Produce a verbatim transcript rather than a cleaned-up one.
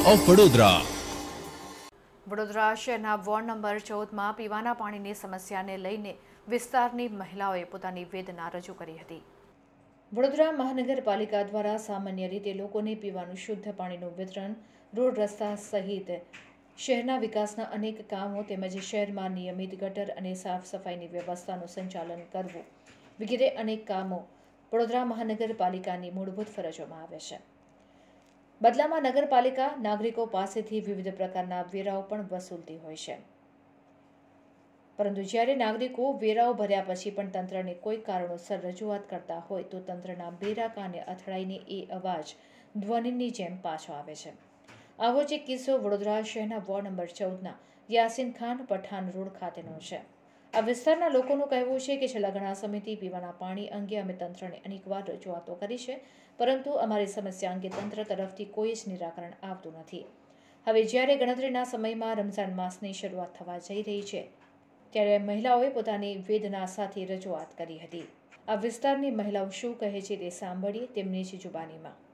Of Vadodara. Vadodara શહેરના ward number ચૌદમાં પીવાના પાણીની સમસ્યાને લઈને વિસ્તારની મહિલાઓએ પોતાની વેદના રજૂ કરી હતી. વડોદરા મહાનગરપાલિકા દ્વારા સામાન્ય રીતે લોકોને પીવાનું શુદ્ધ પાણીનું વિતરણ, રોડ રસ્તા સહિત શહેરના વિકાસના અનેક કામો તેમજ શહેરમાં નિયમિત ગટર અને સાફ સફાઈની વ્યવસ્થાનું સંચાલન કરવું વગેરે અનેક કામો વડોદરા મહાનગરપાલિકાની મૂળભૂત ફરજોમાં આવે છે. બદલામાં નગરપાલિકા નાગરિકો પાસેથી વિવિધ પ્રકારના વેરાઓ પણ વસૂલતી હોય છે, પરંતુ જ્યારે નાગરિકો વેરાઓ ભર્યા પછી પણ તંત્રને કોઈ કારણોસર રજૂઆત કરતા હોય તો તંત્રના બેરા કાને અથડાઈને એ અવાજ ધ્વનિની જેમ પાછો આવે છે. આવો જ એક કિસ્સો વડોદરા શહેરના વોર્ડ નંબર ચૌદના યાસીન ખાન પઠાણ રોડ ખાતેનો છે. આ વિસ્તારના લોકોનું કહેવું છે કે છેલ્લા ઘણા સમયથી પીવાના પાણી અંગે અમે તંત્રને અનેકવાર રજૂઆતો કરી છે, પરંતુ અમારી સમસ્યા અંગે તંત્ર તરફથી કોઈ જ નિરાકરણ આવતું નથી. હવે જ્યારે ગણતરીના સમયમાં રમઝાન માસની શરૂઆત થવા જઈ રહી છે, ત્યારે મહિલાઓએ પોતાની વેદના સાથે રજૂઆત કરી હતી. આ વિસ્તારની મહિલાઓ શું કહે છે તે સાંભળીએ તેમની જ જુબાનીમાં.